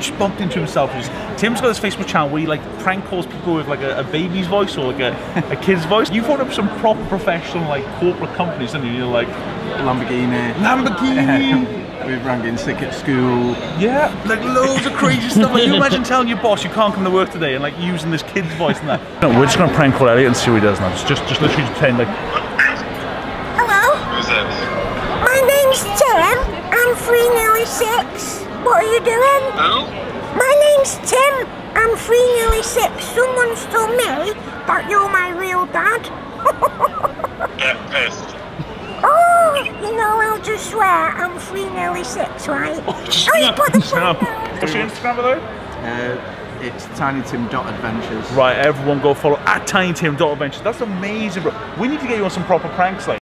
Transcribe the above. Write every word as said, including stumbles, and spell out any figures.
just bumped into himself. Just, Tim's got his Facebook channel where he like prank calls people with like a, a baby's voice or like a, a kid's voice. You phoned up some proper professional like corporate companies, didn't you? You're like Lamborghini. Lamborghini. We rang in sick at school. Yeah, like loads of crazy stuff. Like, you imagine telling your boss you can't come to work today and like using this kid's voice and that. No, we're just gonna prank call Elliot and see what he does now. Just, just, just literally pretend like. Hello. Who's this? My name's Tim. I'm three, nearly six. What are you doing? Who? My name's Tim. I'm three, nearly six. Someone's told me that you're my real dad. Get pissed. Oh, you know, I'll just swear I'm three, nearly six, right? Oh, just oh, you put the Instagram. phone down. What's your Instagram though? Uh, it's tinytim dot adventures. Right, everyone go follow at tinytim dot adventures. That's amazing, bro. We need to get you on some proper pranks like.